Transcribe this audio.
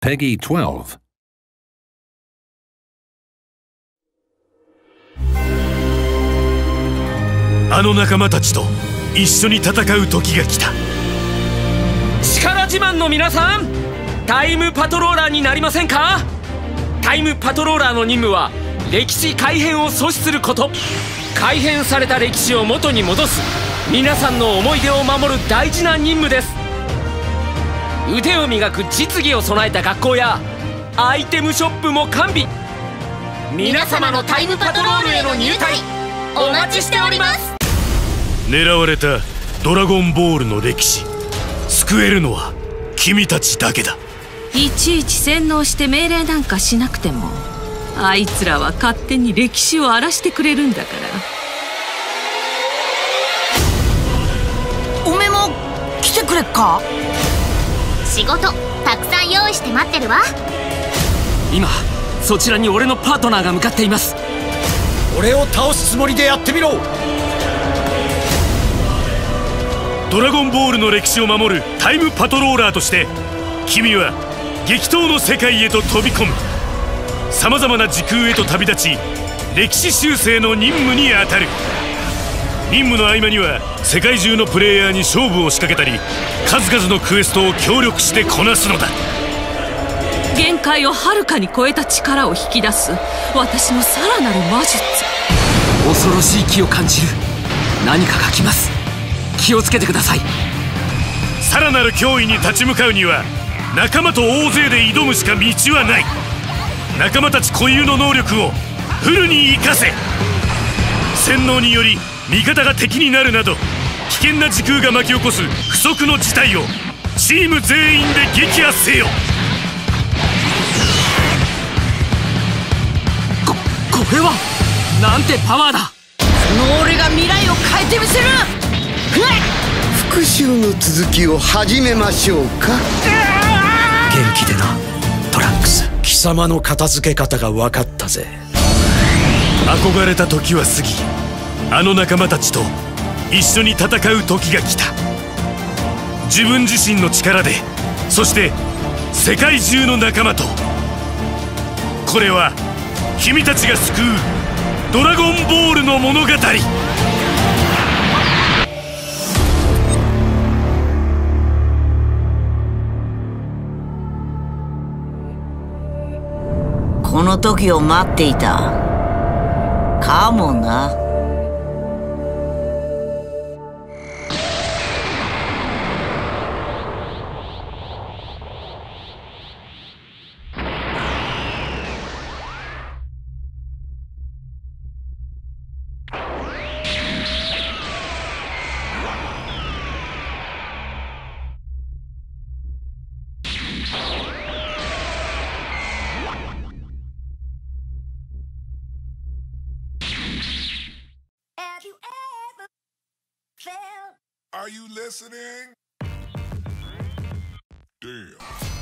Peggy 12. あの仲間たちと一緒に戦う時が来た。 力自慢の皆さん、タイムパトローラーになりませんか？タイムパトローラーの任務は歴史改変を阻止すること。改変された歴史を元に戻す皆さんの思い出を守る大事な任務です。腕を磨く実技を備えた学校やアイテムショップも完備。 皆様のタイムパトロールへの入隊お待ちしております。 狙われたドラゴンボールの歴史、救えるのは君たちだけだ。 いちいち洗脳して命令なんかしなくても、あいつらは勝手に歴史を荒らしてくれるんだから。 おめも来てくれっか？ 仕事たくさん用意して待ってるわ。 今そちらに俺のパートナーが向かっています。 俺を倒すつもりでやってみろ。 ドラゴンボールの歴史を守るタイムパトローラーとして君は激闘の世界へと飛び込む。さまざまな時空へと旅立ち、歴史修正の任務に当たる。任務の合間には世界中のプレイヤーに勝負を仕掛けたり、数々のクエストを協力してこなすのだ。 限界をはるかに超えた力を引き出す私のさらなる魔術。 恐ろしい気を感じる。何かが来ます。気をつけてください。 さらなる脅威に立ち向かうには仲間と大勢で挑むしか道はない。仲間たち固有の能力をフルに生かせ。洗脳により味方が敵になるなど危険な時空が巻き起こす不測の事態をチーム全員で撃破せよ。 これはなんてパワーだ。 その俺が未来を変えてみせる。 復讐の続きを始めましょうか。 元気でなトランクス。貴様の片付け方が分かったぜ。 憧れた時は過ぎ、あの仲間たちと一緒に戦う時が来た。自分自身の力で、そして世界中の仲間と。これは君たちが救うドラゴンボールの物語。 この時を待っていたかもな。 Are you listening? Damn.